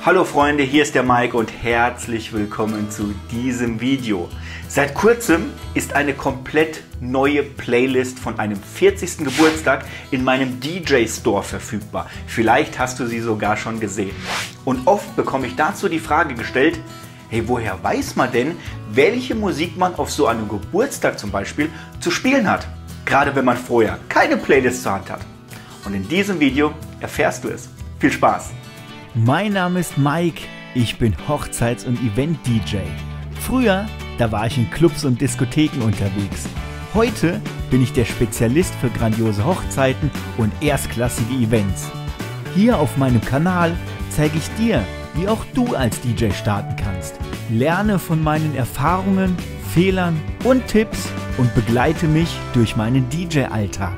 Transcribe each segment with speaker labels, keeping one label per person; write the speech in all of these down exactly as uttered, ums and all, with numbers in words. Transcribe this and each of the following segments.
Speaker 1: Hallo Freunde, hier ist der Mike und herzlich willkommen zu diesem Video. Seit kurzem ist eine komplett neue Playlist von einem vierzigsten Geburtstag in meinem D J Store verfügbar. Vielleicht hast du sie sogar schon gesehen. Und oft bekomme ich dazu die Frage gestellt, hey, woher weiß man denn, welche Musik man auf so einem Geburtstag zum Beispiel zu spielen hat? Gerade wenn man vorher keine Playlist zur Hand hat. Und in diesem Video erfährst du es. Viel Spaß!
Speaker 2: Mein Name ist Mike, ich bin Hochzeits- und Event-D J. Früher, da war ich in Clubs und Diskotheken unterwegs. Heute bin ich der Spezialist für grandiose Hochzeiten und erstklassige Events. Hier auf meinem Kanal zeige ich dir, wie auch du als D J starten kannst. Lerne von meinen Erfahrungen, Fehlern und Tipps und begleite mich durch meinen D J-Alltag.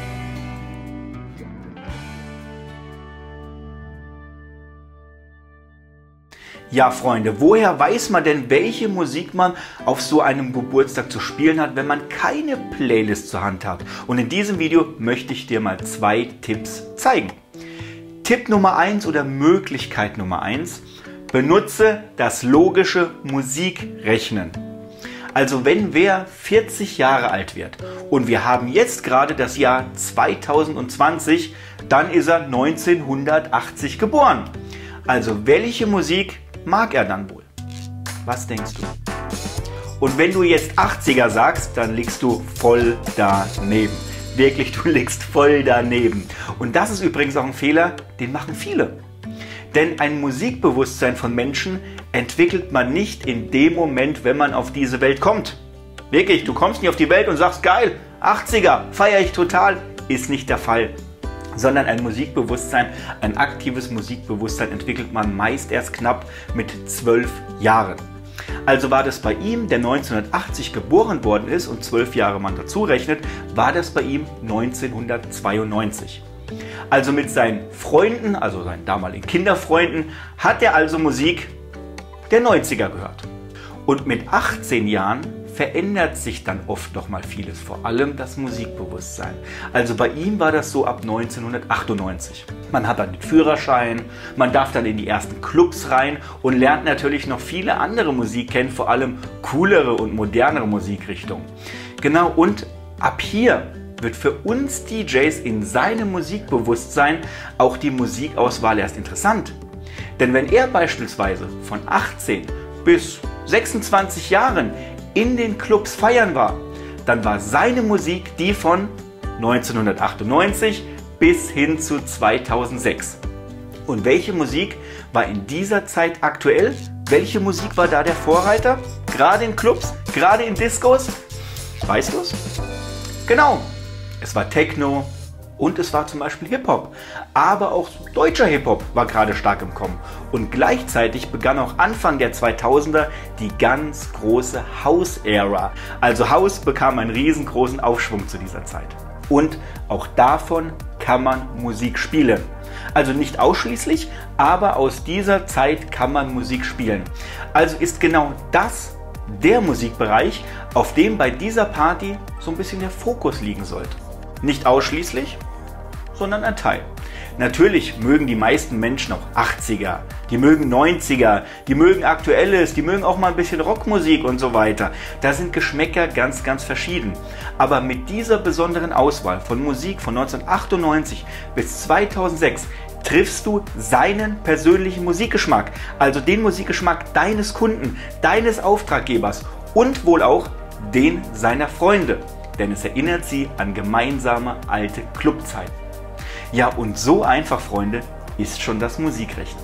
Speaker 1: Ja Freunde, woher weiß man denn, welche Musik man auf so einem Geburtstag zu spielen hat, wenn man keine Playlist zur Hand hat? Und in diesem Video möchte ich dir mal zwei Tipps zeigen. Tipp Nummer eins oder Möglichkeit Nummer eins: Benutze das logische Musikrechnen. Also wenn wer vierzig Jahre alt wird und wir haben jetzt gerade das Jahr zweitausendzwanzig, dann ist er neunzehnhundertachtzig geboren. Also welche Musik mag er dann wohl? Was denkst du? Und wenn du jetzt achtziger sagst, dann liegst du voll daneben. Wirklich, du liegst voll daneben. Und das ist übrigens auch ein Fehler, den machen viele. Denn ein Musikbewusstsein von Menschen entwickelt man nicht in dem Moment, wenn man auf diese Welt kommt. Wirklich, du kommst nicht auf die Welt und sagst, geil, achtziger, feiere ich total. Ist nicht der Fall. Sondern ein Musikbewusstsein, ein aktives Musikbewusstsein entwickelt man meist erst knapp mit zwölf Jahren. Also war das bei ihm, der neunzehnhundertachtzig geboren worden ist und zwölf Jahre man dazu rechnet, war das bei ihm neunzehnhundertzweiundneunzig. Also mit seinen Freunden, also seinen damaligen Kinderfreunden, hat er also Musik der neunziger gehört. Und mit achtzehn Jahren verändert sich dann oft noch mal vieles, vor allem das Musikbewusstsein. Also bei ihm war das so ab neunzehnhundertachtundneunzig. Man hat dann den Führerschein, man darf dann in die ersten Clubs rein und lernt natürlich noch viele andere Musik kennen, vor allem coolere und modernere Musikrichtungen. Genau, und ab hier wird für uns D Js in seinem Musikbewusstsein auch die Musikauswahl erst interessant. Denn wenn er beispielsweise von achtzehn bis sechsundzwanzig Jahren in den Clubs feiern war, dann war seine Musik die von neunzehnhundertachtundneunzig bis hin zu zweitausendsechs. Und welche Musik war in dieser Zeit aktuell? Welche Musik war da der Vorreiter? Gerade in Clubs? Gerade in Discos? Weißt du es? Genau, es war Techno und es war zum Beispiel Hip-Hop. Aber auch deutscher Hip-Hop war gerade stark im Kommen. Und gleichzeitig begann auch Anfang der zweitausender die ganz große House-Ära. Also House bekam einen riesengroßen Aufschwung zu dieser Zeit. Und auch davon kann man Musik spielen. Also nicht ausschließlich, aber aus dieser Zeit kann man Musik spielen. Also ist genau das der Musikbereich, auf dem bei dieser Party so ein bisschen der Fokus liegen sollte. Nicht ausschließlich, sondern ein Teil. Natürlich mögen die meisten Menschen auch achtziger, die mögen neunziger, die mögen Aktuelles, die mögen auch mal ein bisschen Rockmusik und so weiter. Da sind Geschmäcker ganz, ganz verschieden. Aber mit dieser besonderen Auswahl von Musik von neunzehnhundertachtundneunzig bis zweitausendsechs triffst du seinen persönlichen Musikgeschmack, also den Musikgeschmack deines Kunden, deines Auftraggebers und wohl auch den seiner Freunde. Denn es erinnert sie an gemeinsame alte Clubzeiten. Ja, und so einfach, Freunde, ist schon das Musikrechnen.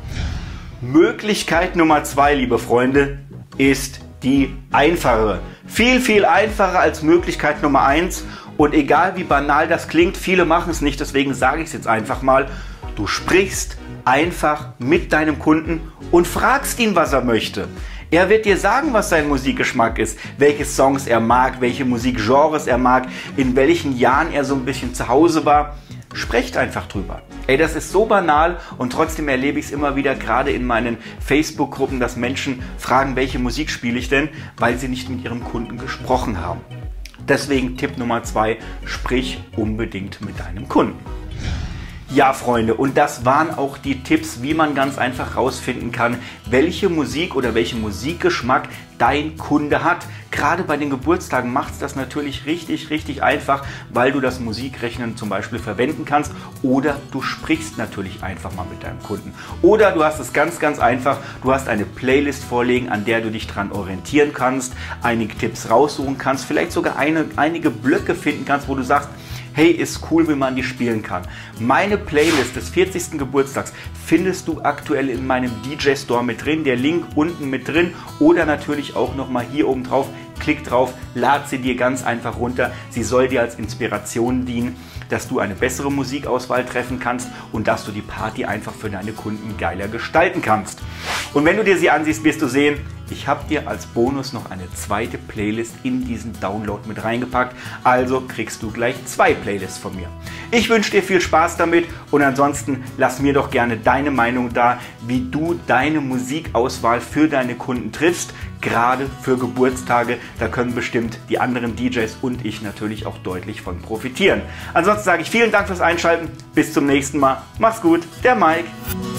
Speaker 1: Möglichkeit Nummer zwei, liebe Freunde, ist die einfachere. Viel, viel einfacher als Möglichkeit Nummer eins. Und egal wie banal das klingt, viele machen es nicht, deswegen sage ich es jetzt einfach mal. Du sprichst einfach mit deinem Kunden und fragst ihn, was er möchte. Er wird dir sagen, was sein Musikgeschmack ist, welche Songs er mag, welche Musikgenres er mag, in welchen Jahren er so ein bisschen zu Hause war. Sprecht einfach drüber. Ey, das ist so banal und trotzdem erlebe ich es immer wieder, gerade in meinen Facebook-Gruppen, dass Menschen fragen, welche Musik spiele ich denn, weil sie nicht mit ihrem Kunden gesprochen haben. Deswegen Tipp Nummer zwei, sprich unbedingt mit deinem Kunden. Ja, Freunde, und das waren auch die Tipps, wie man ganz einfach herausfinden kann, welche Musik oder welchen Musikgeschmack dein Kunde hat. Gerade bei den Geburtstagen macht es das natürlich richtig, richtig einfach, weil du das Musikrechnen zum Beispiel verwenden kannst oder du sprichst natürlich einfach mal mit deinem Kunden. Oder du hast es ganz, ganz einfach, du hast eine Playlist vorliegen, an der du dich dran orientieren kannst, einige Tipps raussuchen kannst, vielleicht sogar eine, einige Blöcke finden kannst, wo du sagst, hey, ist cool, wie man die spielen kann. Meine Playlist des vierzigsten Geburtstags findest du aktuell in meinem D J Store mit drin. Der Link unten mit drin oder natürlich auch nochmal hier oben drauf. Klick drauf, lad sie dir ganz einfach runter. Sie soll dir als Inspiration dienen, dass du eine bessere Musikauswahl treffen kannst und dass du die Party einfach für deine Kunden geiler gestalten kannst. Und wenn du dir sie ansiehst, wirst du sehen, ich habe dir als Bonus noch eine zweite Playlist in diesen Download mit reingepackt. Also kriegst du gleich zwei Playlists von mir. Ich wünsche dir viel Spaß damit und ansonsten lass mir doch gerne deine Meinung da, wie du deine Musikauswahl für deine Kunden triffst. Gerade für Geburtstage, da können bestimmt die anderen D Js und ich natürlich auch deutlich von profitieren. Ansonsten sage ich vielen Dank fürs Einschalten, bis zum nächsten Mal. Mach's gut, der Mike.